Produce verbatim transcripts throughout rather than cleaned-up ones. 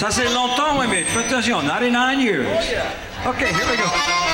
Ça c'est longtemps, oui, mais fais attention, ninety-nine years. Oh, yeah. Okay, here we go.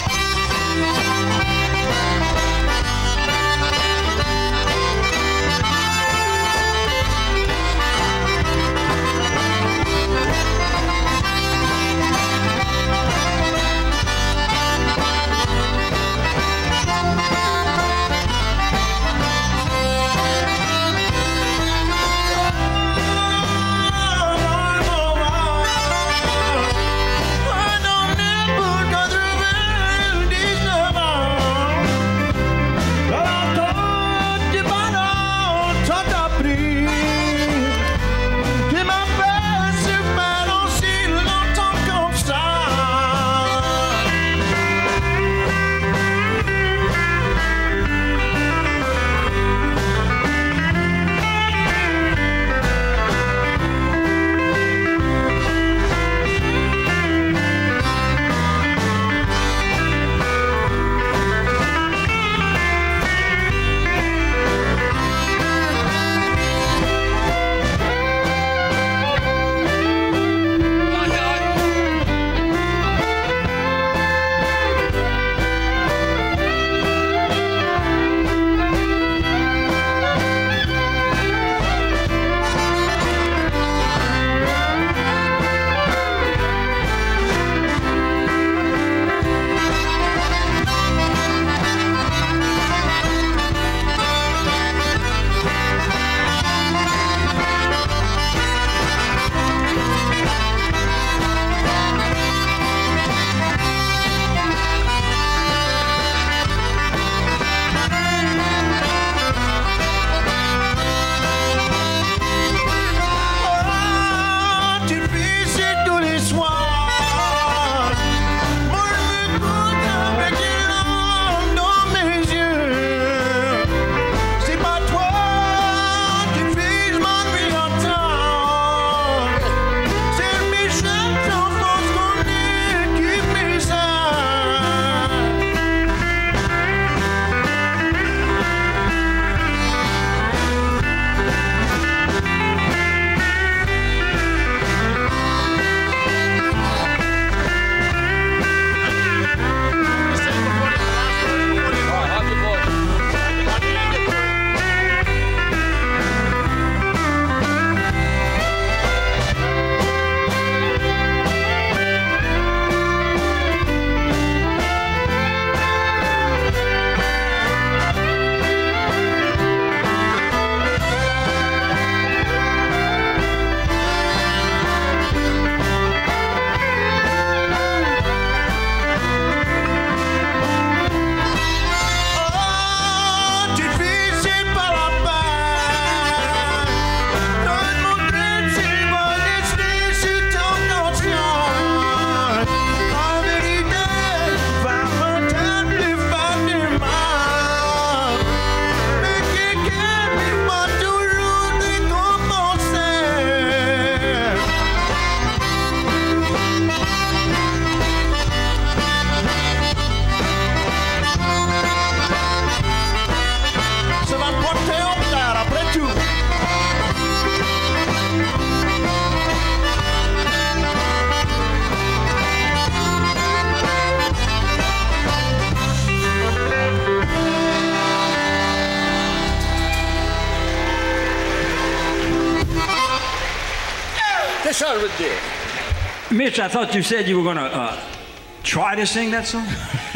Mitch, I thought you said you were going to uh, try to sing that song.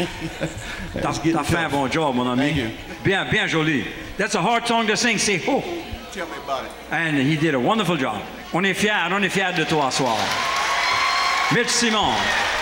T'as fait un bon job, mon ami. Thank you. Bien, bien joli. That's a hard song to sing, c'est oh. Tell me about it. And he did a wonderful job. On est fiers, on est fiers de toi ce soir. Mitch Simon.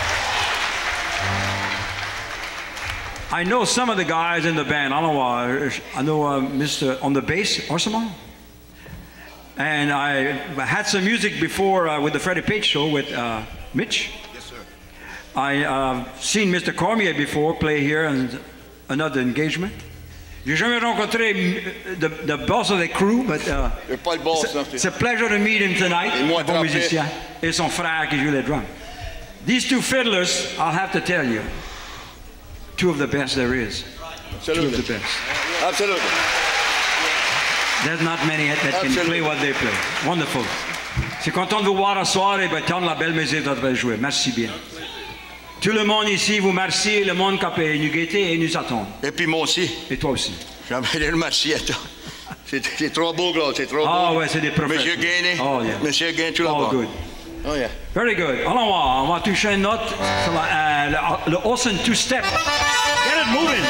I know some of the guys in the band. I know, uh, I know uh, Mister on the bass, Orsamon. And I had some music before uh, with the Freddie Page show with uh, Mitch. Yes, sir. I uh, seen Mister Cormier before play here and another engagement. J'ai jamais rencontré the, the boss of the crew, but uh, pas le boss, it's a pleasure to meet him tonight. Un bon musicien et son frère qui joue les drums. These two fiddlers, I'll have to tell you, two of the best there is. Absolutely. Two of the best. Absolutely. There's not many that can Absolutely. play what they play. Wonderful. Je suis content de vous voir ce soir et ben, tant la belle musique de jouer. Merci bien. Tout le monde ici vous remercie, le monde qui a nous guetter et nous attend. Et puis moi aussi. Et toi aussi. J'aimerais le remercier à toi. C'est c'est trop beau, Claude, c'est trop Ah beau. ouais, c'est des prophètes. Monsieur Gainé. Oh, yeah. Monsieur Gainé, tout Oh, là-bas. good. Oh, yeah. Very good. Allons voir, on va toucher une note sur la, euh, le, le Olsen two-step. Get it moving.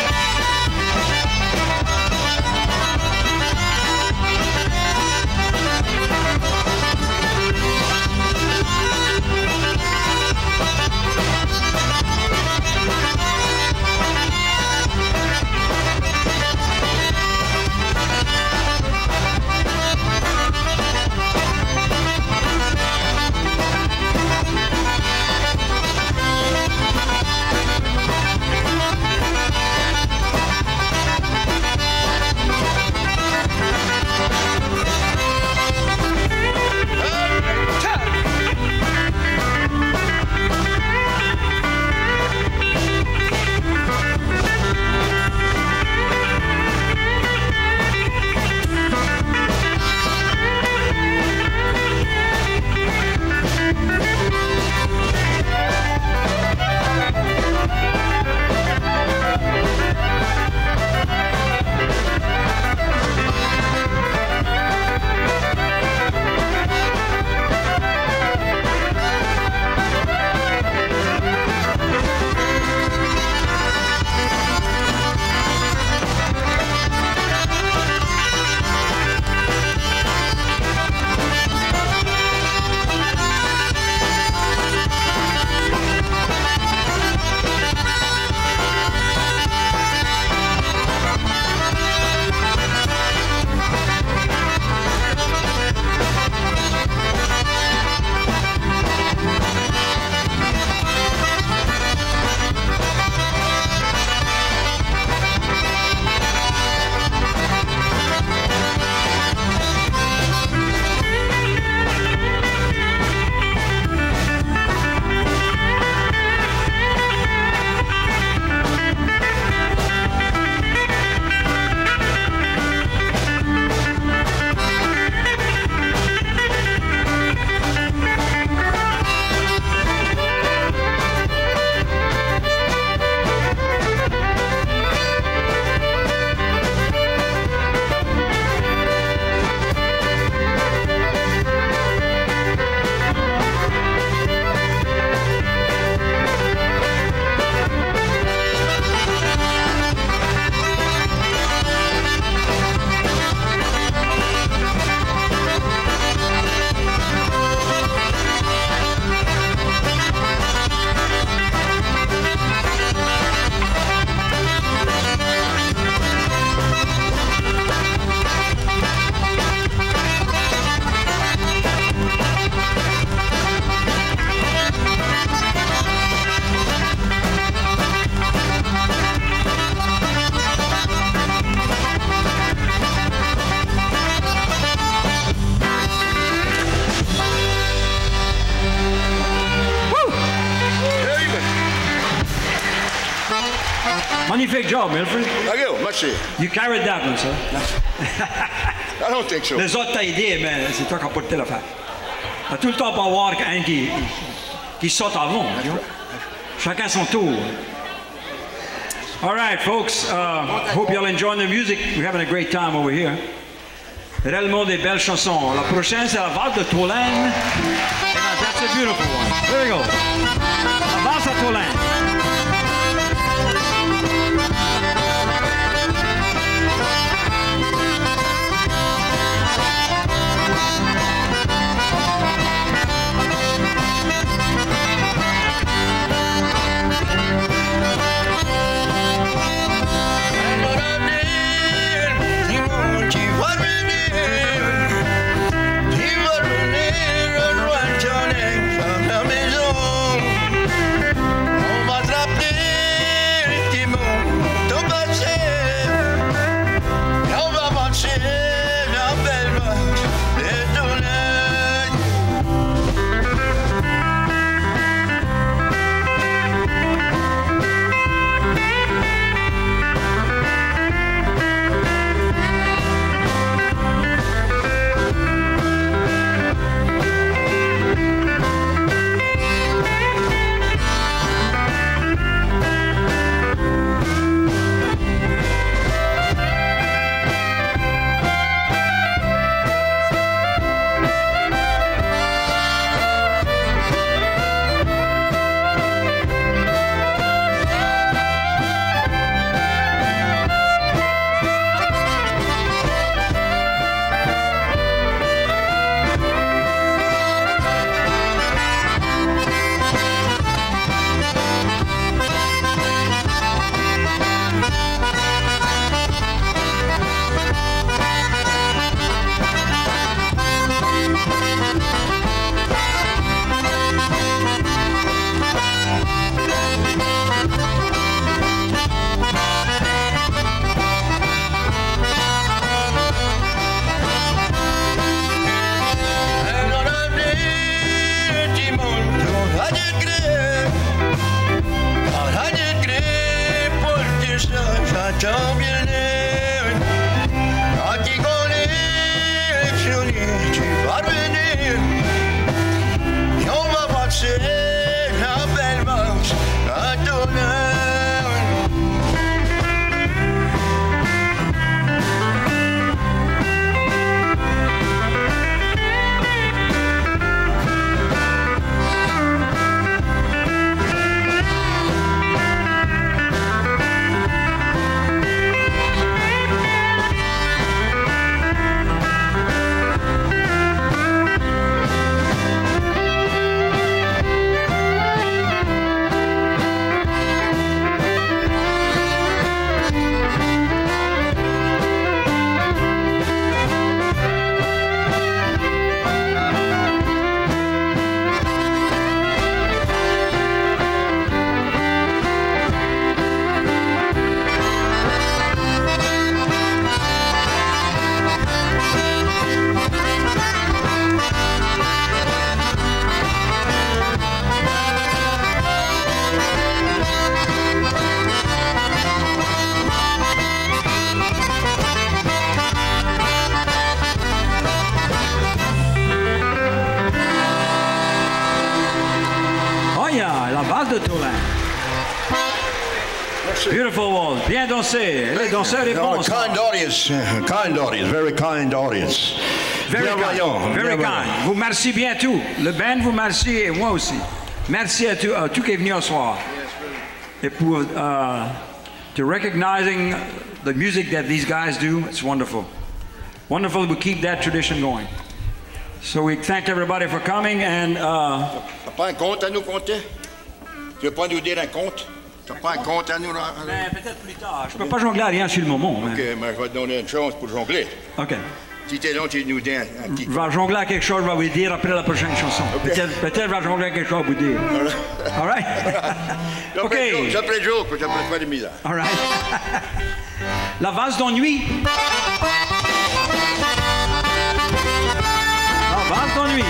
Magnifique job, Milford. Thank you, merci. You carried that one, sir. I don't think so. Les autres t'ont aidé, mais c'est toi qui as porté l'affaire. T'as tout le temps pas voir un qui, qui saute avant. tu vois. Chacun son tour. All right, folks. Uh, hope you'll enjoy the music. We're having a great time over here. Réellement des belles chansons. La prochaine, c'est la valse de Tolène. And that's a beautiful one. There we go. La valse à Tolène. From the maison, tant bien aimé. Quand tu connais, tu vas revenir. Et on va marcher la belle marche à ton heure. Beautiful walls. Bien dansé. Les danseurs et No, bons. kind audience, kind audience, very kind audience. Very Bienveillant, kind. Very bienveillant. kind. Vous merci bien tout. Le band vous merci et moi aussi. Merci à tout, à tout qui est venu ce soir. Et pour uh, to recognizing the music that these guys do, it's wonderful. Wonderful to keep that tradition going. So we thank everybody for coming and uh, T'as pas un compte à nous compter? Tu veux pas nous dire un compte? T'as pas un compte à nous? ben, peut-être plus tard. Je peux pas jongler à rien sur le moment. Ok, mais- mais je vais te donner une chance pour jongler. OK. Si t'es long, tu nous dis un, un petit Je vais jongler à quelque chose, je vais vous le dire après la prochaine chanson. Peut-être peut-être je vais jongler à quelque chose à vous dire. All right? OK. J'appelle Joe, que j'appelle pas de misère. All right. La valse d'ennui. La valse d'ennui.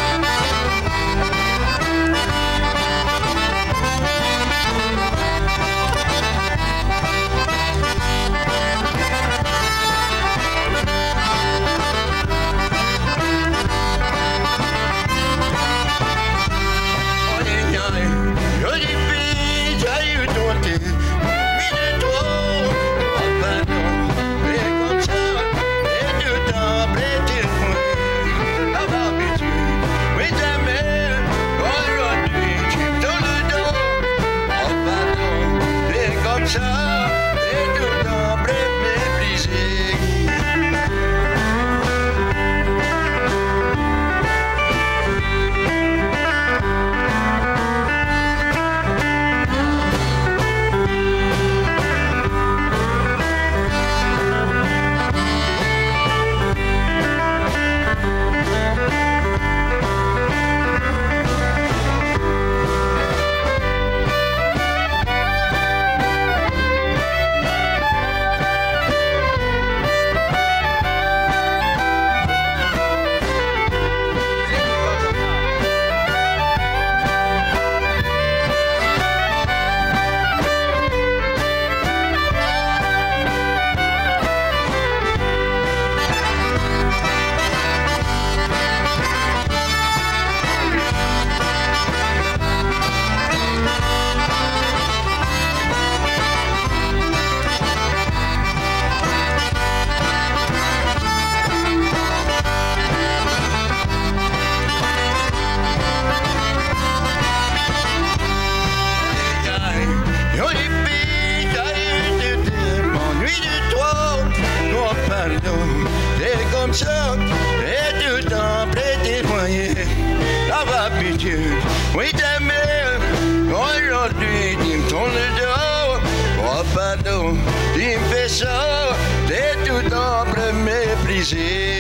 Oui, t'aimais, aujourd'hui, tu me tournes le dos. Oh, pardon, tu me fais ça, t'es tout ombre méprisé.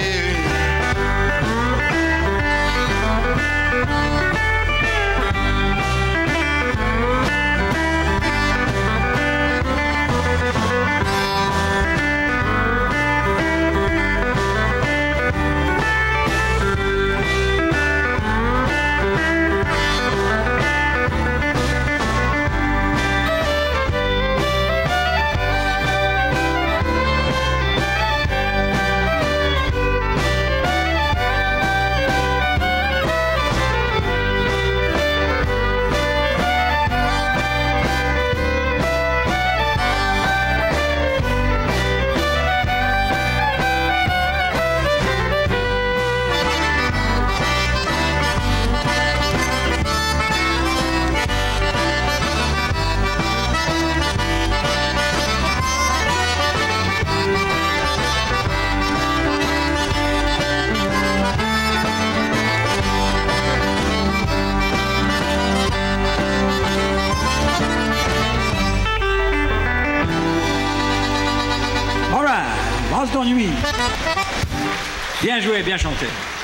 t'ennuies. Bien joué, bien chanté.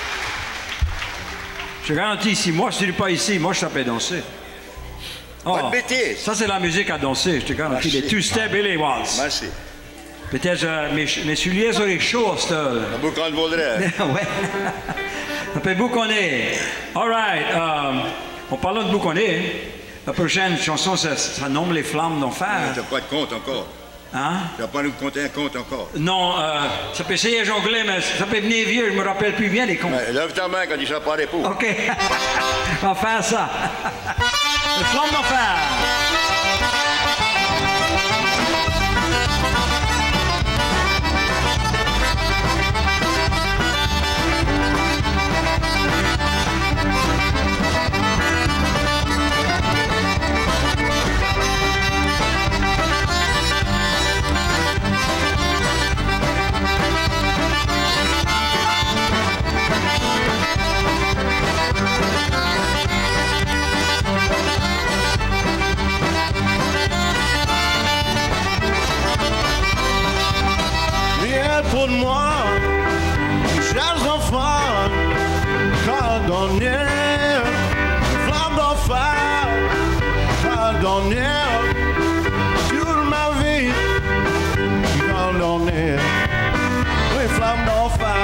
Je garantis, si moi je ne suis pas ici, moi je tapais danser. Oh, Pas de bêtises. ça c'est la musique à danser, je te garantis. Merci. Les two-step et les waltz. Merci. Peut-être euh, mes, mes souliers sont les chauds à cette heure. Un boucan de vaudrait. Ouais. Ça fait bouconner. All right. Um, en parlant de bouconner, la prochaine chanson, ça, ça nomme Les Flammes d'Enfer. Tu n'as pas de compte encore. Hein? Tu n'as pas nous compter un compte encore. Non, euh, ça peut essayer à jongler, mais ça peut venir vieux, je me rappelle plus bien des comptes. Ben, lève ta main quand il ne sera pas d'époux. OK. On va faire ça. Les Flammes d'Enfer. Pour moi, chers enfants, cordonniers, flamme d'enfer, cordonniers, sur ma vie, cordonniers, oui, flamme d'enfer.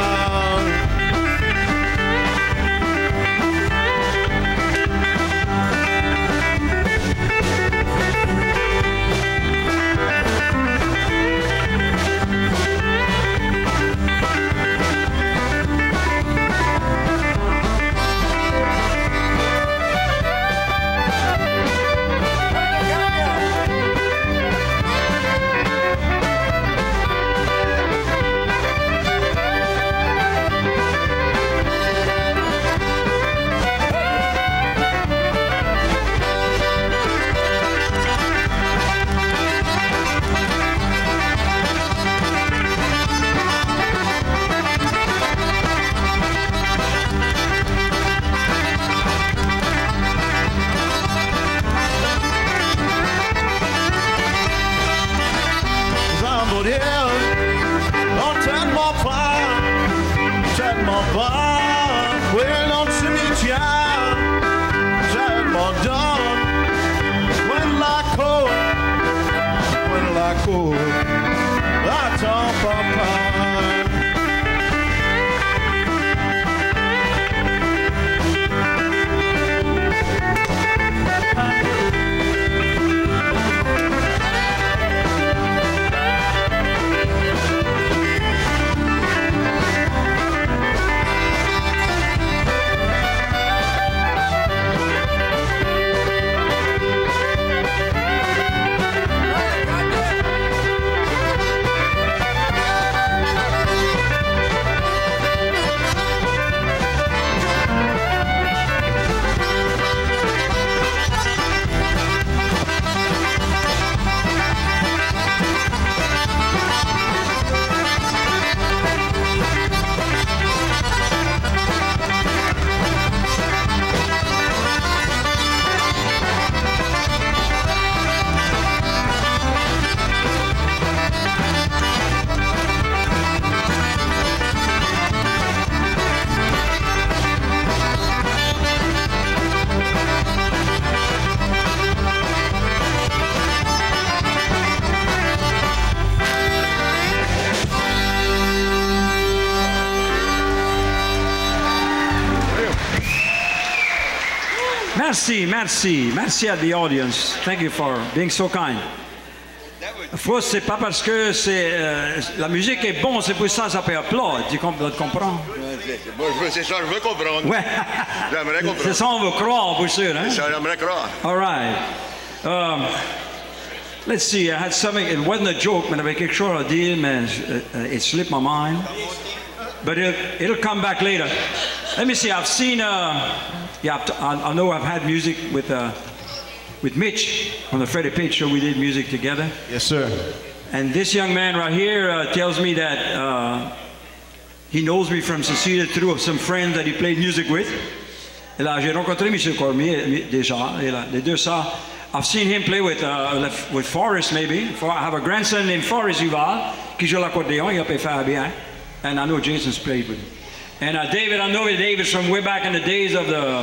Merci, merci, merci à the audience. Thank you for being so kind. Faut, c'est pas parce que c'est euh, la musique est bonne, c'est pour ça que ça peut applaudir. Tu comprends? C'est ça, je veux comprendre. Ouais. J'aimerais comprendre. C'est ça, on veut croire, pour sûr. Hein? Ça, j'aimerais croire. All right. Um, let's see. I had something. It wasn't a joke, mais j'avais quelque chose à dire, mais uh, it slipped my mind. But it'll, it'll come back later. Let me see. I've seen. Uh, yeah, I, I know I've had music with uh, with Mitch on the Freddie Page show. We did music together. Yes, sir. And this young man right here uh, tells me that uh, he knows me from Cecilia through some friends that he played music with. Et là, j'ai rencontré Michel Cormier déjà. Et là, les deux ça. I've seen him play with uh, with Forrest maybe. For, I have a grandson named Forrest Duval. qui joue l'accordéon, il peut faire bien. And I know Jason's played with him. And uh, David, I know David from way back in the days of the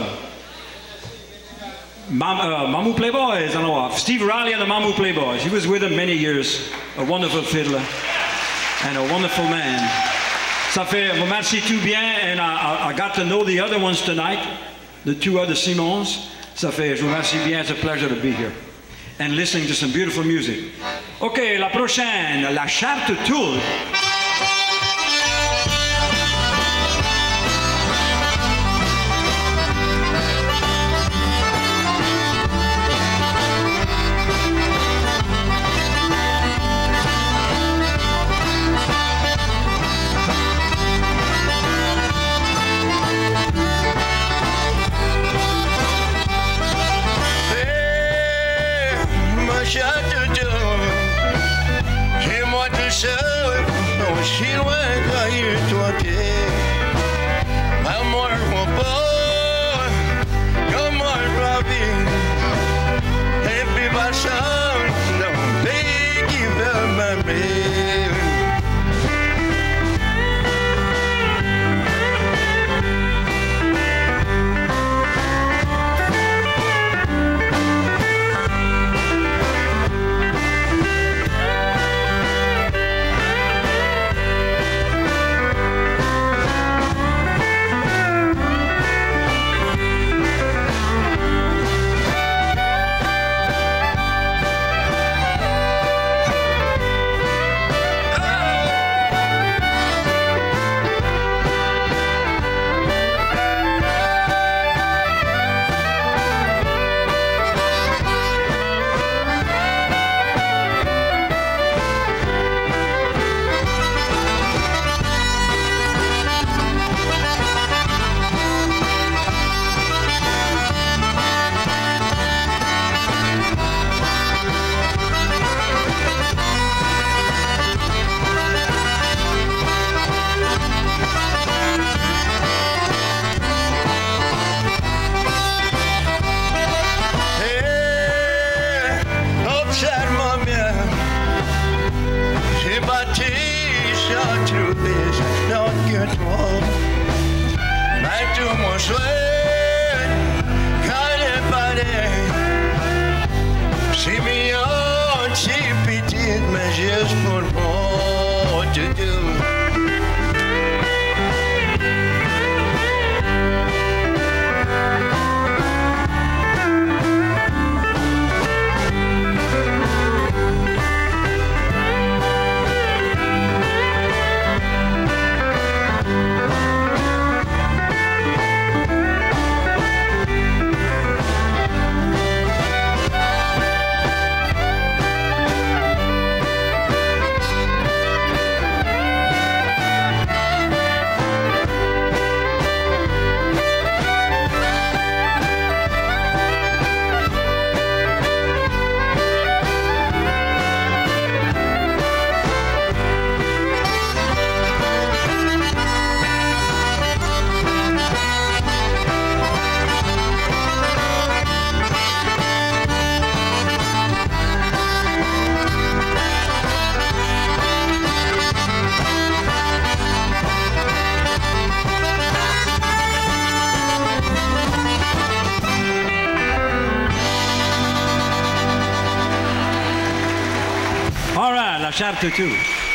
Mam, uh, Mamou Playboys, I know of. Steve Riley and the Mamou Playboys. He was with them many years. A wonderful fiddler and a wonderful man. Ça fait, vous merci tout bien, and I, I, I got to know the other ones tonight, the two other Simons. Ça fait, je vous remercie bien, it's a pleasure to be here. And listening to some beautiful music. OK, la prochaine, la Charte Toul. Dis-moi tout seul, aussi loin d'ailleurs toi t'es. Amor mon boy, comment la vie. Et puis ma chance, non, they give her my baby. Charte Toul.